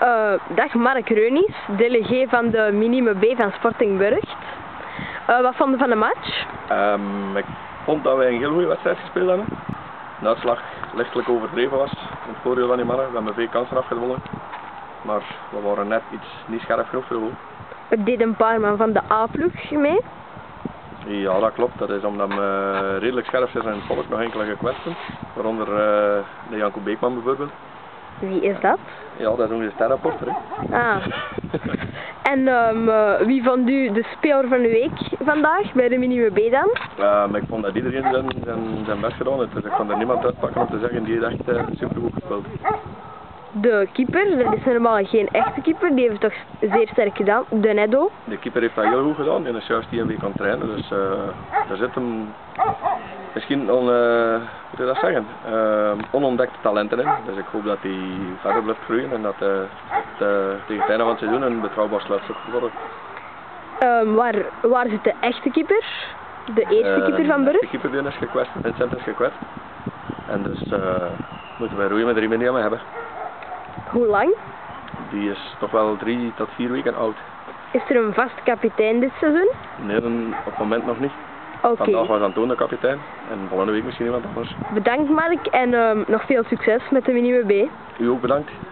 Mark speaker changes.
Speaker 1: Dag, Mark Reunies, delegé van de Minime B van Sporting Burgt. Wat vond je van de match?
Speaker 2: Ik vond dat wij een heel goede wedstrijd gespeeld hebben. De uitslag lichtelijk overdreven was in het voordeel van die mannen. We hebben veel kansen afgewonnen, maar we waren net iets niet scherp genoeg voor de goal.
Speaker 1: Er deden een paar man van de A-ploeg mee.
Speaker 2: Ja, dat klopt. Dat is omdat we redelijk scherp zijn in het volk, nog enkele gekwetsten. Waaronder de Janko Beekman bijvoorbeeld.
Speaker 1: Wie is dat?
Speaker 2: Ja, dat is onze sterrapporter.
Speaker 1: Ah. En wie vond u de speler van de week vandaag bij de Minime B dan?
Speaker 2: Ik vond dat iedereen zijn best gedaan heeft. Dus ik kon er niemand uitpakken om te zeggen die heeft echt supergoed gespeeld.
Speaker 1: De keeper, dat is normaal geen echte keeper, die heeft het toch zeer sterk gedaan, de Neddo.
Speaker 2: De keeper heeft dat heel goed gedaan en is juist die een week aan het trainen, dus daar zit hem misschien onontdekte talenten in. Dus ik hoop dat hij verder blijft groeien en dat tegen het einde van het seizoen een betrouwbaar sluitstuk wordt.
Speaker 1: Waar zit de echte keeper? De eerste keeper van Burgt?
Speaker 2: De keeper die is gekwetst, Vincent is gekwetst. En dus moeten wij roeien met de riemen die we hebben.
Speaker 1: Hoe lang?
Speaker 2: Die is toch wel 3 tot 4 weken oud.
Speaker 1: Is er een vast kapitein dit seizoen?
Speaker 2: Nee, op het moment nog niet.
Speaker 1: Oké.
Speaker 2: Vandaag was Antoon de kapitein en volgende week misschien iemand anders.
Speaker 1: Bedankt Mark en nog veel succes met de Minime B.
Speaker 2: U ook bedankt.